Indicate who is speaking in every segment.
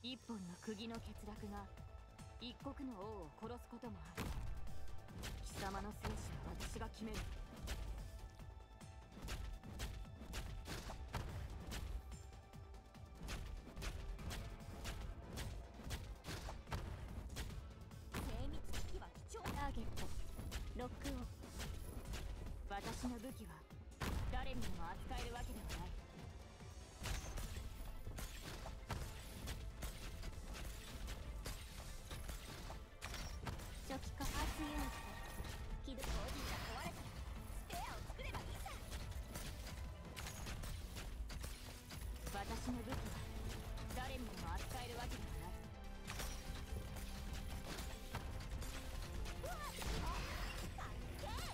Speaker 1: 一本の釘の欠落が一国の王を殺すこともある。貴様の生死は私が決める。
Speaker 2: 精密機器は貴重。
Speaker 1: ターゲットロックオン。私の武器は誰にでも扱えるわけではない。
Speaker 2: 初期化パーツユニット起動。ボディが壊れたらスペアを作ればいいさ。
Speaker 1: 私の武器は誰にでも扱えるわけではない。
Speaker 2: うわっ、かっけー。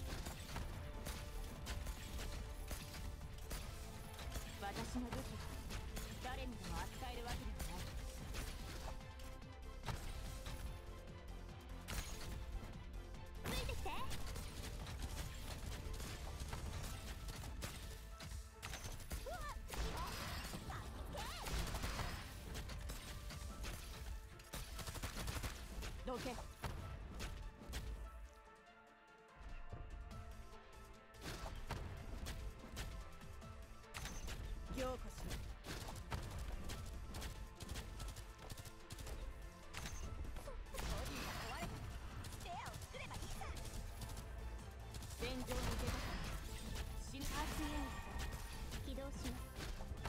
Speaker 1: 私の武器は誰にでも扱えるわけではない。
Speaker 2: ついてきて。うわっ、かっけー。
Speaker 1: どけ。強化しろ。
Speaker 2: ボディが壊れたらスペアを作ればいいさ。
Speaker 1: 戦場に出たから死ぬ。パーツユニット
Speaker 2: 起動します。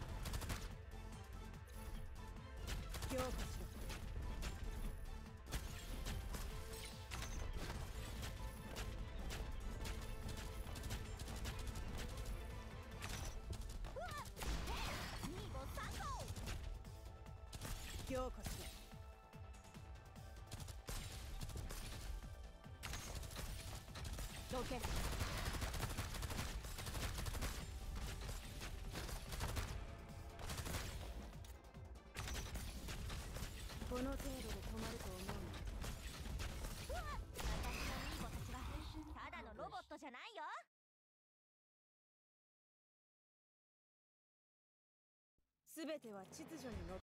Speaker 1: 強化しろ。
Speaker 2: うわっ、2号3号。
Speaker 1: 強化しろ。どけ。この程度で止まると思うな。
Speaker 2: うわっ、私のミーゴたちはただのロボットじゃないよ。
Speaker 1: 全ては秩序にのっ